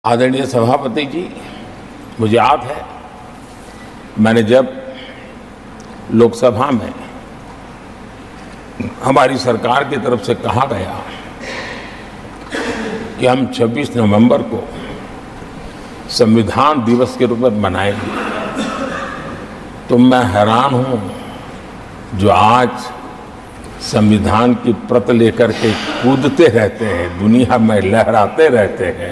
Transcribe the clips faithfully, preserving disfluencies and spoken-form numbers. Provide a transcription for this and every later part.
आदरणीय सभापति जी, मुझे याद है मैंने जब लोकसभा में हमारी सरकार की तरफ से कहा गया कि हम छब्बीस नवंबर को संविधान दिवस के रूप में मनाएंगे, तो मैं हैरान हूं जो आज संविधान की प्रत लेकर के कूदते रहते हैं, दुनिया में लहराते रहते हैं,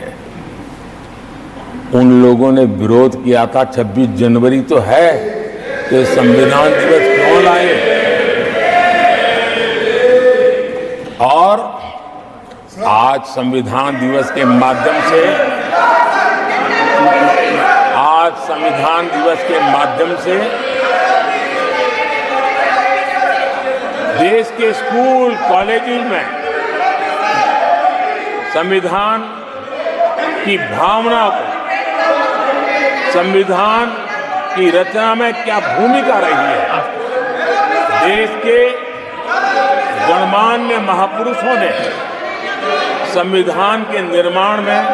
उन लोगों ने विरोध किया था छब्बीस जनवरी तो है, तो संविधान दिवस क्यों लाए। और आज संविधान दिवस के माध्यम से आज संविधान दिवस के माध्यम से देश के स्कूल कॉलेजों में संविधान की भावना को, संविधान की रचना में क्या भूमिका रही है, देश के गणमान्य महापुरुषों ने संविधान के निर्माण में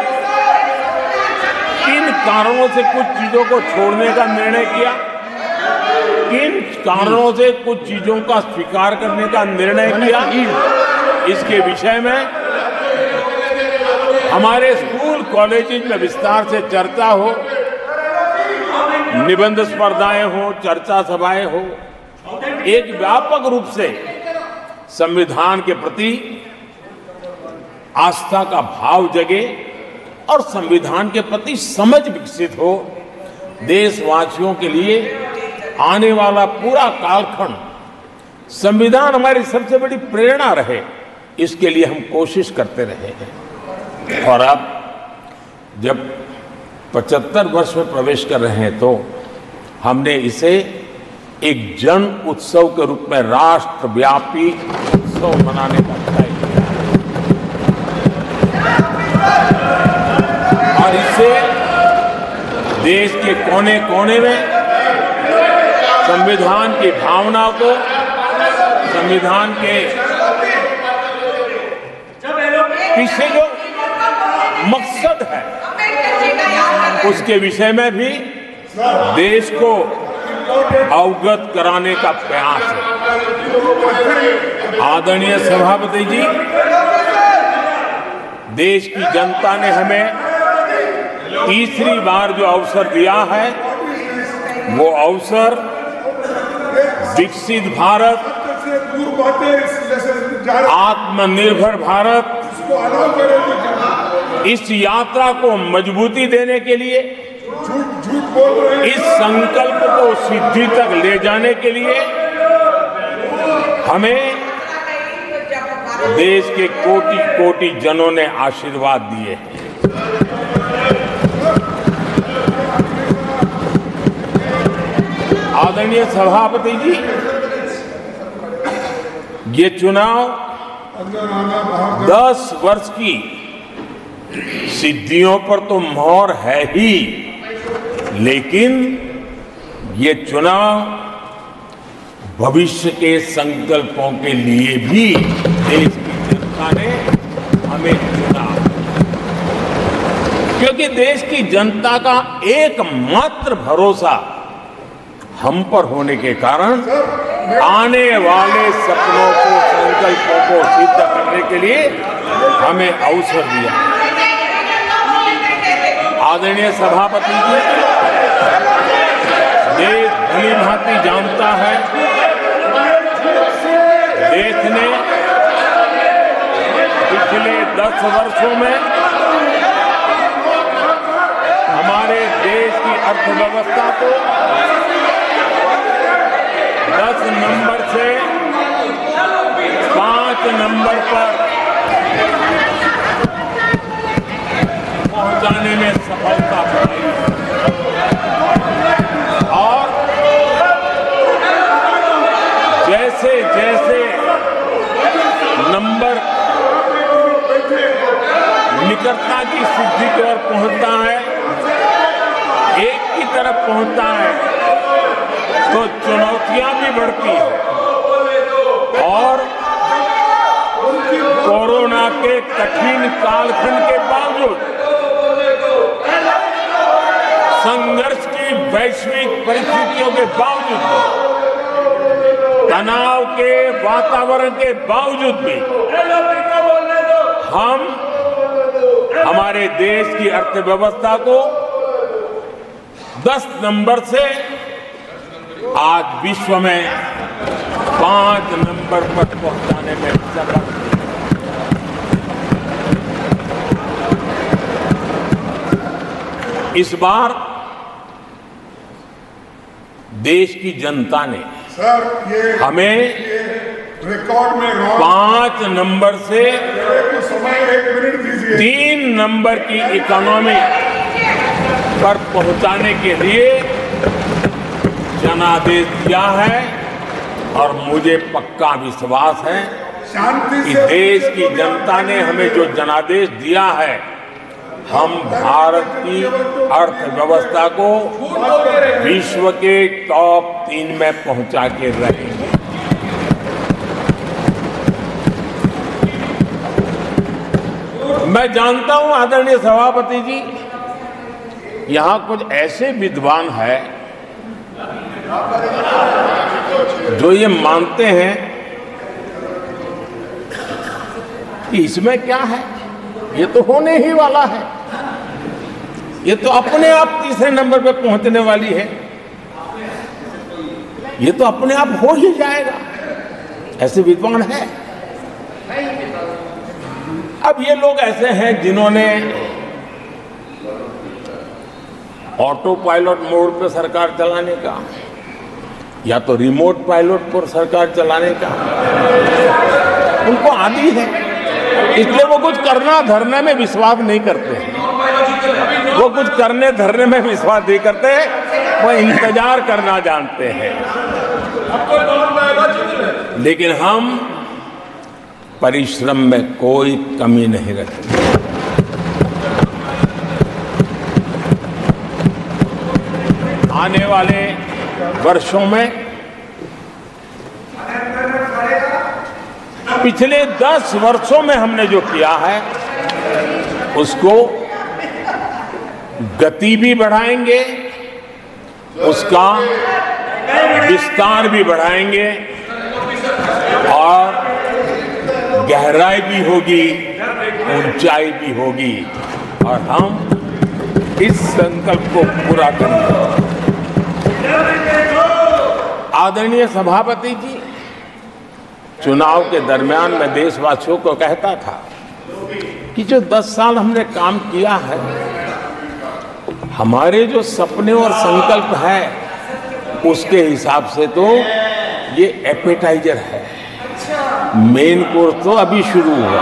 किन कारणों से कुछ चीजों को छोड़ने का निर्णय किया, किन कारणों से कुछ चीजों का स्वीकार करने का निर्णय किया, इसके विषय में हमारे स्कूल कॉलेज में विस्तार से चर्चा हो, निबंध स्पर्धाएं हो, चर्चा सभाएं हो, एक व्यापक रूप से संविधान के प्रति आस्था का भाव जगे और संविधान के प्रति समझ विकसित हो। देशवासियों के लिए आने वाला पूरा कालखंड संविधान हमारी सबसे बड़ी प्रेरणा रहे, इसके लिए हम कोशिश करते रहे हैं। और अब जब पचहत्तर वर्ष में प्रवेश कर रहे हैं तो हमने इसे एक जन उत्सव के रूप में राष्ट्रव्यापी उत्सव मनाने का तय किया और इससे देश के कोने कोने में संविधान की भावना को, संविधान के पीछे जो मकसद है उसके विषय में भी देश को अवगत कराने का प्रयास है। आदरणीय सभापति जी, देश की जनता ने हमें तीसरी बार जो अवसर दिया है वो अवसर विकसित भारत, आत्मनिर्भर भारत, इस यात्रा को मजबूती देने के लिए, इस संकल्प को सिद्धि तक ले जाने के लिए हमें देश के कोटि कोटि जनों ने आशीर्वाद दिए हैं। आदरणीय सभापति जी, ये चुनाव दस वर्ष की सिद्धियों पर तो मोहर है ही, लेकिन ये चुनाव भविष्य के संकल्पों के लिए भी देश की जनता ने हमें चुना, क्योंकि देश की जनता का एकमात्र भरोसा हम पर होने के कारण आने वाले सपनों को, संकल्पों को सिद्ध करने के लिए हमें अवसर दिया। आदरणीय सभापति जी, देश भली भांति जानता है, देश ने पिछले दस वर्षों में हमारे देश की अर्थव्यवस्था को दस नंबर से पांच नंबर पर पहुंचाने में सफलता पाई और जैसे जैसे नंबर निकटता की सिद्धि की ओर पहुंचता है, एक की तरफ पहुंचता है, तो चुनौतियां भी बढ़ती हैं और कोरोना के कठिन कालखंड के बावजूद वैश्विक परिस्थितियों के बावजूद भी, तनाव के वातावरण के बावजूद भी हम हमारे देश की अर्थव्यवस्था को दस नंबर से आज विश्व में पांच नंबर पर पहुंचाने में सफल हुए। इस बार देश की जनता ने सर, ये हमें रिकॉर्ड में पांच नंबर से समय एक मिनट दीजिए। तीन नंबर की इकोनॉमी पर पहुंचाने के लिए जनादेश दिया है और मुझे पक्का विश्वास है शांति कि से देश की जनता ने हमें जो जनादेश दिया है, हम भारत की अर्थव्यवस्था को विश्व के टॉप तीन में पहुंचा के रहेंगे। मैं जानता हूं आदरणीय सभापति जी, यहां कुछ ऐसे विद्वान हैं जो ये मानते हैं कि इसमें क्या है, ये तो होने ही वाला है, ये तो अपने आप तीसरे नंबर पे पहुंचने वाली है, ये तो अपने आप हो ही जाएगा। ऐसे विद्वान हैं। अब ये लोग ऐसे हैं जिन्होंने ऑटो पायलट मोड पे सरकार चलाने का या तो रिमोट पायलट पर सरकार चलाने का उनको आदी है, इसलिए वो कुछ करना धरने में विश्वास नहीं करते हैं। वो कुछ करने धरने में विश्वास नहीं करते, वो इंतजार करना जानते हैं। लेकिन हम परिश्रम में कोई कमी नहीं रखेंगे। आने वाले वर्षों में पिछले दस वर्षों में हमने जो किया है उसको गति भी बढ़ाएंगे, उसका विस्तार भी बढ़ाएंगे और गहराई भी होगी, ऊंचाई भी होगी और हम इस संकल्प को पूरा करेंगे। आदरणीय सभापति जी, चुनाव के दरमियान मैं देशवासियों को कहता था कि जो दस साल हमने काम किया है, हमारे जो सपने और संकल्प है उसके हिसाब से तो ये एपेटाइजर है, मेन कोर्स तो अभी शुरू हुआ।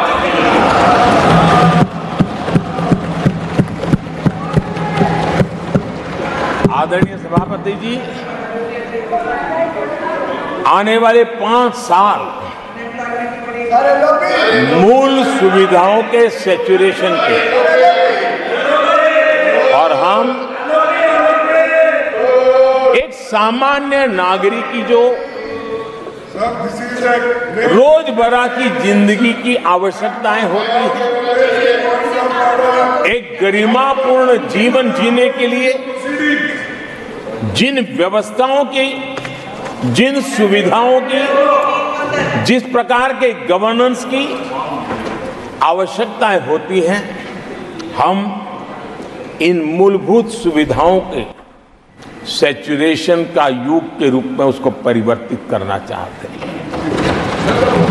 आदरणीय सभापति जी, आने वाले पांच साल मूल सुविधाओं के सैचुरेशन के और हम एक सामान्य नागरिक की जो रोजमर्रा की जिंदगी की आवश्यकताएं होती हैं, एक गरिमापूर्ण जीवन जीने के लिए जिन व्यवस्थाओं की, जिन सुविधाओं की, जिस प्रकार के गवर्नेंस की आवश्यकताएं होती हैं, हम इन मूलभूत सुविधाओं के सैचुरेशन का युग के रूप में उसको परिवर्तित करना चाहते हैं।